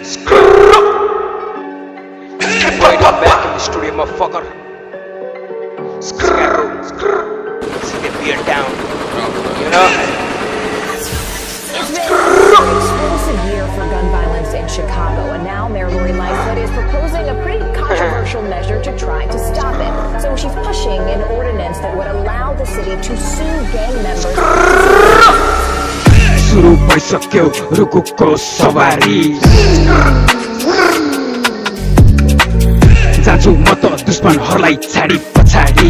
Back in the studio, motherfucker. See the beer down, you know? It's been an explosive year for gun violence in Chicago, and now Mayor Lori Lightfoot is proposing a pretty controversial measure to try to stop it. So she's pushing an ordinance that would allow the city to sue gang members. सुरु भइसक्यो रुकुको सवारी जान्छु म त दुश्मनहरूलाई छाडी पछाडी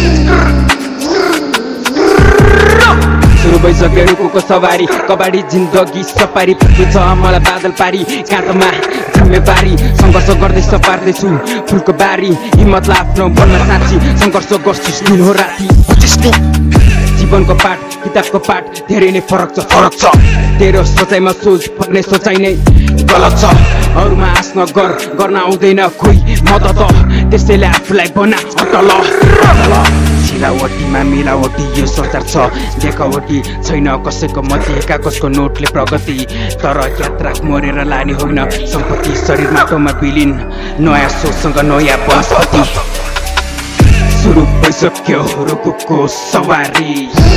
सुरु भइसक्यो रुकुको सवारी कबाडी जिन्दगी सपारी छ मलाई बादल पारी काँधमा जिम्मेवारी सङ्घर्ष गर्दैछ पार्दैछु फुलको बारी हिम्मतलाई आफ्नो बन्न साँची सङ्घर्ष गर्छु दिन हो राति जीवनको पाठ किताबको पाठ धेरै नै फरक छ तेरो सोचाइमा सोच पर्ने सोचाइ नै गलत छ अरूमा आश नगर गर्न आउँदैन खोइ म त त्यसैले आफूलाई बना अटल सिलावटीमा मिलावटी यो संसार छ देखावटी छैन कसैको मध्ये कागजको नोटले प्रगति तर यात्रा मरेर लाने होइन सम्पत्ति शरीर माटोमा विलिन नयाँ सोचसँग नयाँ वनस्पति सुरु भइसक्यो रुकुको सवारी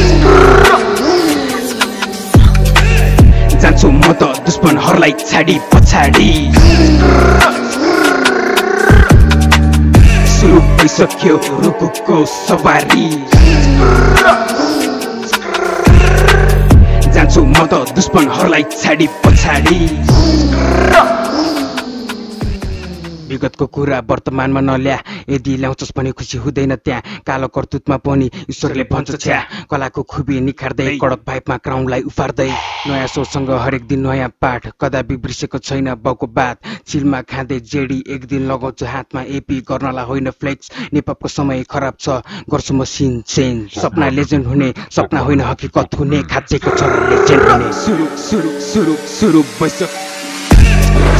जान्छु म त दुश्मनहरूलाई छाडी पछाडी सुरु भइसक्यो रुकुको सवारी जान्छु म त दुश्मनहरूलाई छाडी पछाडी विगतको कुरा वर्तमानमा नल्या यदि ल्याउँछस् भने खुसी हुँदैन त्यहाँ कालो कर्तुतमा पनि ईश्वरले भन्छ छ्या कलाको खुबी निखार्दै कडक भाइपमा क्राउनलाई उफार्दै नयाँ सोचसँग हरेक दिन नयाँ पाठ कदापि बिर्सेको छैन बाउको बात चिलमा खाँदै जेडी एक दिन लगाउँछु हातमा एपी गर्नलाई होइन फ्लेक्स नेपको समय खराब छ गर्छु म सिन चेन्ज सपना लेजेन्ड हुने सपना होइन हकीकत हुने खाँचेको छ लेजेन्ड हुने सुरु सुरु सुरु सुरु भइसक्यो